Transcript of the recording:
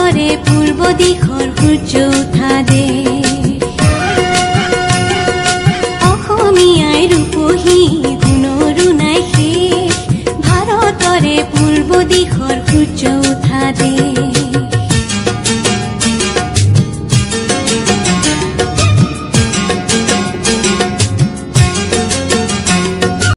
ভাৰতৰে পূৰ্ব দিশৰ সূৰ্য উঠা দেশ অসমীয়াই ৰূপহী গুণৰো নাই শেষ ভাৰতৰে পূৰ্ব দিশৰ সূৰ্য উঠা দেশ